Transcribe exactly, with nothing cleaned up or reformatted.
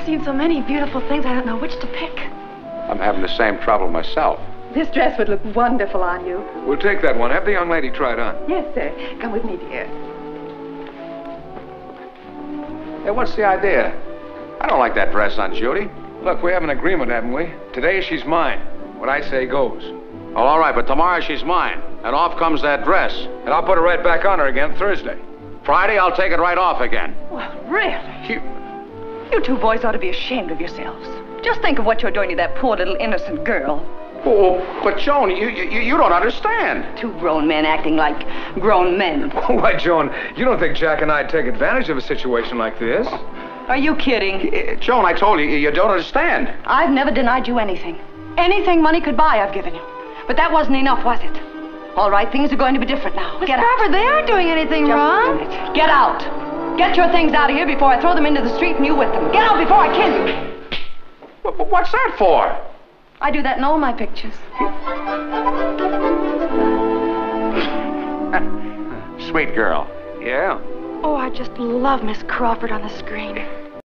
seen so many beautiful things, I don't know which to pick. I'm having the same trouble myself. This dress would look wonderful on you. We'll take that one. Have the young lady try it on. Yes, sir. Come with me, dear. Hey, what's the idea? I don't like that dress on Judy. Look, we have an agreement, haven't we? Today she's mine. What I say goes. Oh, all right, but tomorrow she's mine. And off comes that dress. And I'll put it right back on her again Thursday. Friday, I'll take it right off again. Well, really? You... You two boys ought to be ashamed of yourselves. Just think of what you're doing to that poor little innocent girl. Oh, but Joan, you, you, you don't understand. Two grown men acting like grown men. Why, Joan, you don't think Jack and I'd take advantage of a situation like this? Are you kidding? Joan, I told you, you don't understand. I've never denied you anything. Anything money could buy, I've given you. But that wasn't enough, was it? All right, things are going to be different now. Miss Get Crawford, out. they aren't doing anything Just wrong. a minute. Get out. Get your things out of here before I throw them into the street and you with them. Get out before I kill you. But what's that for? I do that in all my pictures. Sweet girl. Yeah. Oh, I just love Miss Crawford on the screen.